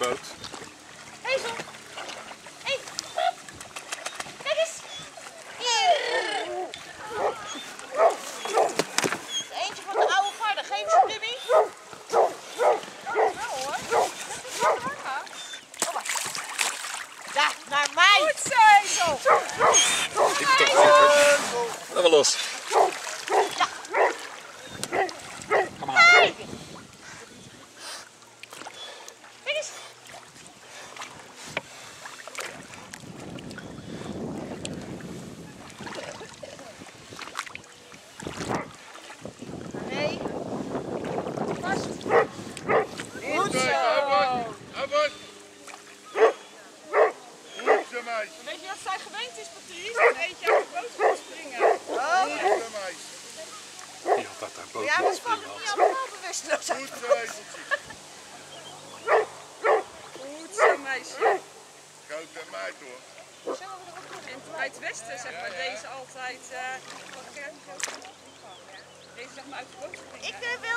boot. Hazel! Hé! Kijk eens! Eentje van de oude garde. Geef eens een Timmy. Wel hoor. Dat is wel hard. Kom maar. Ja, naar mij! Goed zo, Hazel! Laat maar los. Ja. Kom maar. Kijk eens! Nee. Vast. Goed zo. Weet je wat zij gewend is, Patrice? Dat eentje uit de boot gaat springen. Oh. Die had dat daar boot. Ja, dat is van het niet allemaal bewust. Goed zo, meisje. Grote meid hoor. En bij het westen zeg maar deze altijd... deze zeg maar uit de boot springen. Ik wil